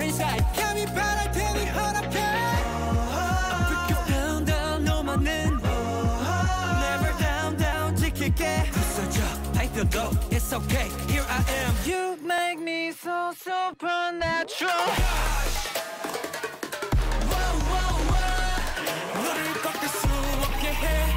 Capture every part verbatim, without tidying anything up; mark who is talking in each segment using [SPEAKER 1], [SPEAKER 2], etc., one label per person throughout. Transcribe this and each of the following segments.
[SPEAKER 1] inside 감히 바랄 테니 허락해 I'll put you down down 너만은 Never down down 지킬게 부서져 타이틀도 It's okay here I am You make me so supernatural Wow wow wow 너를 꺾을 수 없게 해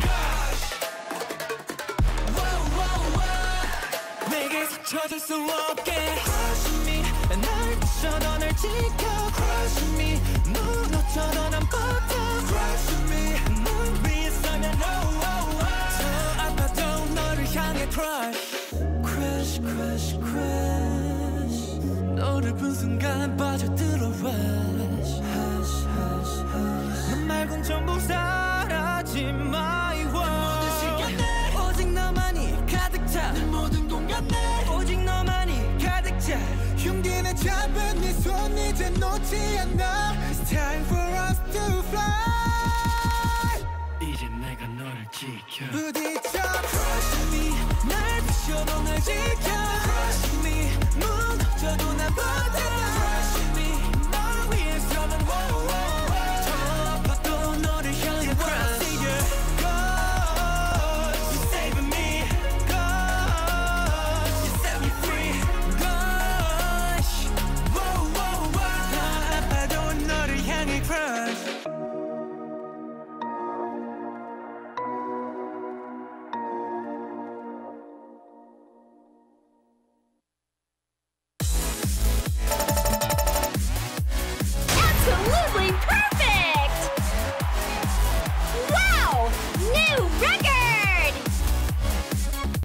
[SPEAKER 1] Wow wow wow 내게서 찾을 수 없게 Crush me 날 부셔도 날 지켜 Crush me 무너져도 난 버텨 Crush me 문 위에 서면 oh oh oh 더 아파도 너를 향해 crush Crush crush crush 너를 본 순간 빠져들어 rush Hush hush hush 너 말곤 전부 사라진 my world 모든 시간에 오직 너만이 가득 차 내 모든 공간에 오직 너만이 가득 차 흉기는 잡은 네 손 이제 놓지 않아 It's time for us to fly
[SPEAKER 2] 이제 내가 너를 지켜
[SPEAKER 1] 부딪혀 Crush me 날 부셔도 날 지켜 Crush me 무너져도 난 버텨 Crush me